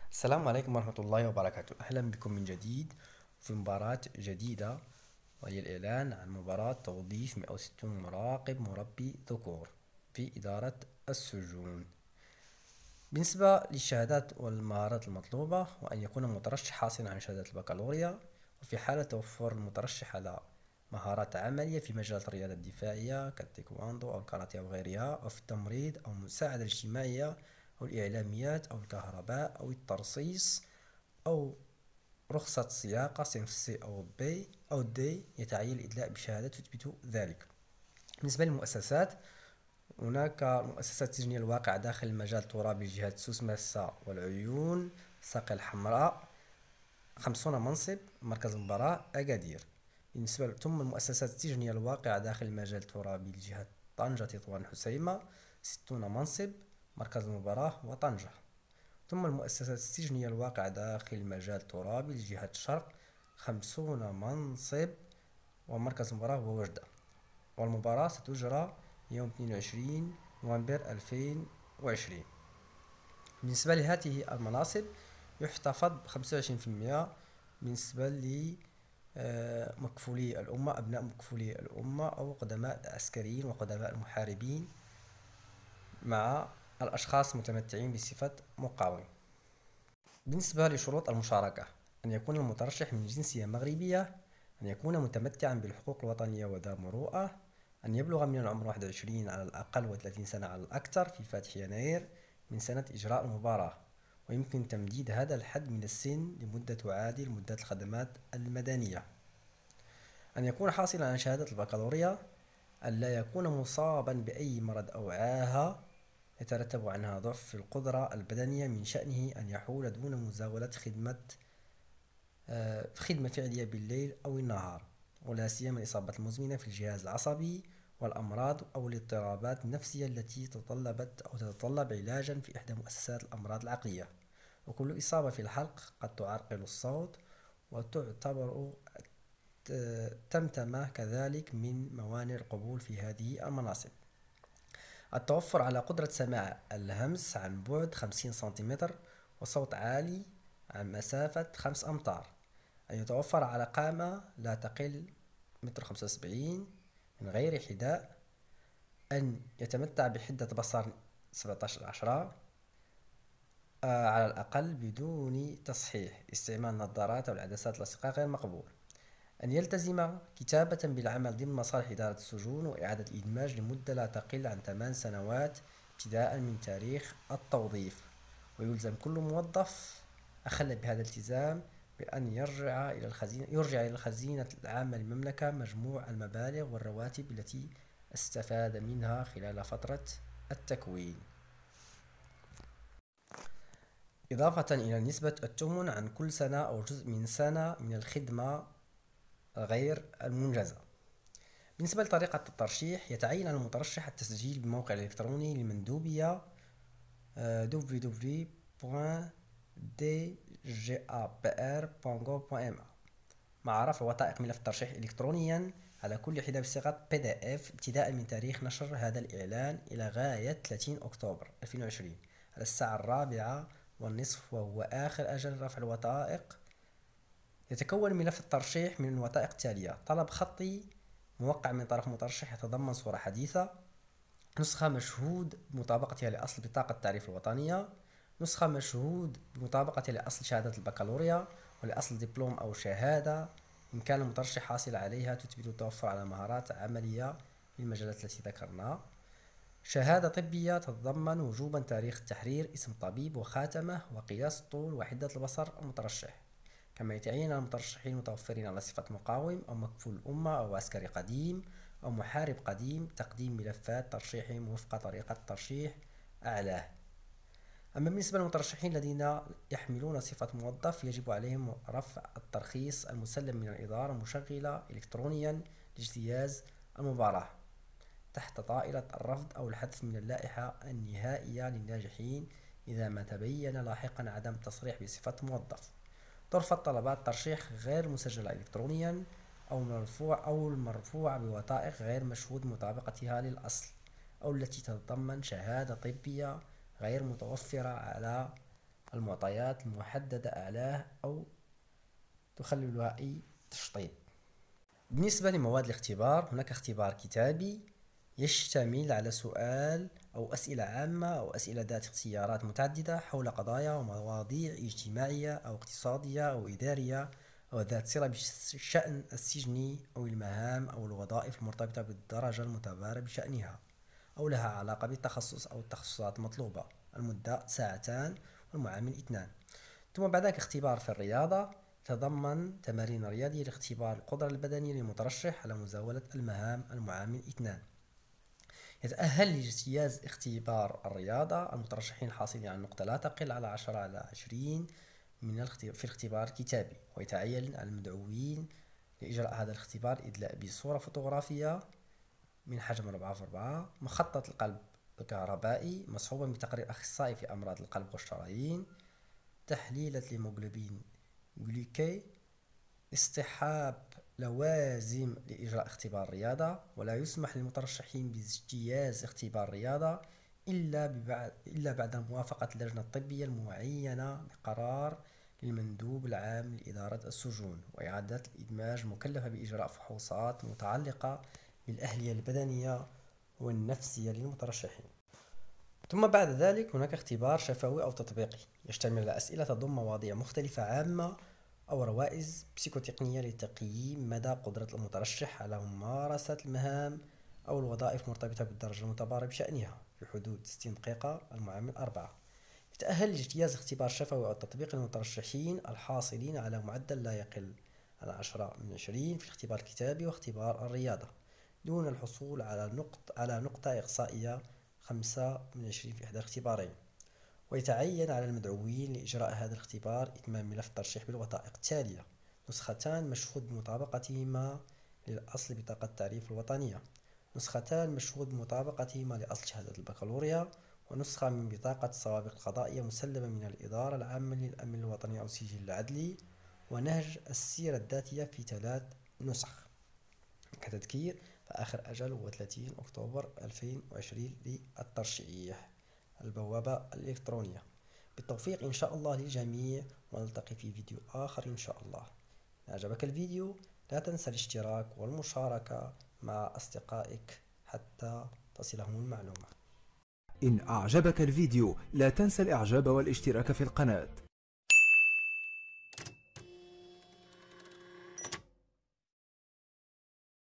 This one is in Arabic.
السلام عليكم ورحمة الله وبركاته. أهلا بكم من جديد في مباراة جديدة، وهي الإعلان عن مباراة توظيف 160 مراقب مربي ذكور في إدارة السجون. بالنسبة للشهادات والمهارات المطلوبة، وأن يكون المترشح حاصلا على شهادة البكالوريا، وفي حالة توفر المترشح على مهارات عملية في مجال الرياضة الدفاعية كالتايكواندو أو الكاراتيه أو غيرها، أو في التمريض أو المساعدة الاجتماعية أو الإعلاميات أو الكهرباء أو الترصيص، أو رخصة سياقة صنف سي أو بي أو دي، يتعين الإدلاء بشهادة تثبت ذلك. بالنسبة للمؤسسات، هناك مؤسسات سجنية الواقعة داخل المجال الترابي لجهة سوس مسا والعيون ساقي الحمراء 50 منصب، مركز المباراة أكادير. ثم المؤسسات السجنية الواقعة داخل المجال الترابي لجهة طنجة تطوان حسيمة 60 منصب، مركز المباراة وطنجة. ثم المؤسسات السجنية الواقعة داخل المجال الترابي لجهة الشرق 50 منصب، ومركز المباراة هو وجدة. والمباراة ستجرى يوم 22 نوفمبر 2020. بالنسبة لهذه المناصب، يحتفظ ب25% بالنسبة مكفولي الأمة، أبناء مكفولي الأمة أو قدماء العسكريين وقدماء المحاربين، مع الأشخاص المتمتعين بصفة مقاوم. بالنسبة لشروط المشاركة، أن يكون المترشح من جنسية مغربية، أن يكون متمتعا بالحقوق الوطنية وذا مروءة، أن يبلغ من العمر 21 على الأقل و30 سنة على الأكثر في فاتح يناير من سنة إجراء المباراة، ويمكن تمديد هذا الحد من السن لمدة تعادل مدة الخدمات المدنية. أن يكون حاصلا على شهادة البكالوريا، أن لا يكون مصابا بأي مرض أو عاهة يترتب عنها ضعف في القدرة البدنية من شأنه أن يحول دون مزاولة خدمة فعلية بالليل أو النهار، ولا سيما الإصابة المزمنة في الجهاز العصبي والأمراض أو الاضطرابات النفسية التي تتطلب علاجا في إحدى مؤسسات الأمراض العقلية. وكل إصابة في الحلق قد تعرقل الصوت، وتعتبر تمتمة كذلك من موانع القبول في هذه المناصب. التوفر على قدرة سماع الهمس عن بعد 50 سنتيمتر، وصوت عالي عن مسافة 5 أمتار. أن يتوفر على قامة لا تقل 1.75 من غير حذاء. أن يتمتع بحدة بصر 17/10 على الأقل بدون تصحيح. استعمال النظارات أو العدسات اللاصقة غير مقبول. أن يلتزم كتابة بالعمل ضمن مصالح إدارة السجون وإعادة الإدماج لمدة لا تقل عن 8 سنوات ابتداء من تاريخ التوظيف. ويلزم كل موظف أخل بهذا الالتزام بأن يرجع إلى الخزينة العامة للمملكة مجموع المبالغ والرواتب التي استفاد منها خلال فترة التكوين، إضافة إلى نسبة التمن عن كل سنة أو جزء من سنة من الخدمة غير المنجزة. بالنسبة لطريقة الترشيح، يتعين على المترشح التسجيل بموقع الإلكتروني للمندوبية www.dgapr.gov.ma مع رفع وثائق ملف الترشيح إلكترونيا على كل حدة بصيغة PDF ابتداء من تاريخ نشر هذا الإعلان إلى غاية 30 أكتوبر 2020 على الساعة 4:30، وهو آخر أجل رفع الوثائق. يتكون ملف الترشيح من الوثائق التالية: طلب خطي موقع من طرف مترشح يتضمن صورة حديثة، نسخة مشهود بمطابقتها لأصل بطاقة التعريف الوطنية، نسخة مشهود بمطابقتها لأصل شهادة البكالوريا ولأصل دبلوم أو شهادة إن كان المترشح حاصل عليها تثبت التوفر على مهارات عملية في المجالات التي ذكرناها، شهادة طبية تتضمن وجوبا تاريخ التحرير، اسم طبيب وخاتمه وقياس الطول وحدة البصر المترشح. كما يتعين المترشحين المتوفرين على صفة مقاوم أو مكفول أمة أو عسكري قديم أو محارب قديم تقديم ملفات ترشيحهم وفق طريقة ترشيح أعلاه. أما بالنسبة للمترشحين الذين يحملون صفة موظف، يجب عليهم رفع الترخيص المسلم من الإدارة المشغلة إلكترونيا لاجتياز المباراة تحت طائلة الرفض أو الحذف من اللائحة النهائية للناجحين إذا ما تبين لاحقا عدم التصريح بصفة موظف. ترفض طلبات ترشيح غير مسجلة إلكترونيا أو المرفوعة بوثائق غير مشهود مطابقتها للأصل، أو التي تتضمن شهادة طبية غير متوفرة على المعطيات المحددة أعلاه أو تخللها أي تشطيب. بالنسبة لمواد الاختبار، هناك اختبار كتابي يشتمل على سؤال أو أسئلة عامة أو أسئلة ذات اختيارات متعددة حول قضايا ومواضيع اجتماعية أو اقتصادية أو إدارية أو ذات صلة بالشأن السجني أو المهام أو الوظائف المرتبطة بالدرجة المعتبرة بشأنها أو لها علاقة بالتخصص أو التخصصات المطلوبة. المدة ساعتان والمعامل 2. ثم بعد ذلك اختبار في الرياضة يتضمن تمارين رياضية لاختبار القدرة البدنية للمترشح على مزاولة المهام. المعامل 2. يتأهل لاجتياز اختبار الرياضة المترشحين الحاصلين على نقطة لا تقل على 10/20 في الاختبار الكتابي، ويتعين على المدعوين لإجراء هذا الاختبار إدلاء بصورة فوتوغرافية من حجم 4×4 مخطط القلب الكهربائي مصحوبا بتقرير أخصائي في أمراض القلب والشرايين، تحليل الهيموغلوبين جلوكي، اصطحاب لوازم لإجراء اختبار الرياضة. ولا يسمح للمترشحين باجتياز اختبار الرياضة إلا بعد موافقة اللجنة الطبية المعينة بقرار للمندوب العام لإدارة السجون، وإعادة الإدماج مكلفة بإجراء فحوصات متعلقة بالأهلية البدنية والنفسية للمترشحين. ثم بعد ذلك هناك اختبار شفوي أو تطبيقي يشتمل على أسئلة تضم مواضيع مختلفة عامة أو روائز بسيكوتقنية لتقييم مدى قدرة المترشح على ممارسة المهام أو الوظائف مرتبطة بالدرجة المعتبرة بشأنها في حدود 60 دقيقة. المعامل 4. يتأهل لاجتياز اختبار شفوي أو تطبيقي للمترشحين الحاصلين على معدل لا يقل عن 10/20 في الاختبار الكتابي واختبار الرياضة دون الحصول على نقطة إقصائية 5/20 في إحدى الاختبارين. ويتعين على المدعوين لإجراء هذا الاختبار إتمام ملف الترشيح بالوثائق التالية: نسختان مشهود بمطابقتهما للأصل بطاقة التعريف الوطنية، نسختان مشهود بمطابقتهما لأصل شهادة البكالوريا، ونسخة من بطاقة السوابق القضائية مسلمة من الإدارة العامة للأمن الوطني أو السجل العدلي، ونهج السيرة الذاتية في 3 نسخ. كتذكير، فآخر أجل هو 30 أكتوبر 2020 للترشيح. البوابة الإلكترونية. بالتوفيق إن شاء الله للجميع، ونلتقي في فيديو آخر إن شاء الله. إن أعجبك الفيديو لا تنسى الاشتراك والمشاركة مع أصدقائك حتى تصلهم المعلومة. إن أعجبك الفيديو لا تنسى الإعجاب والاشتراك في القناة.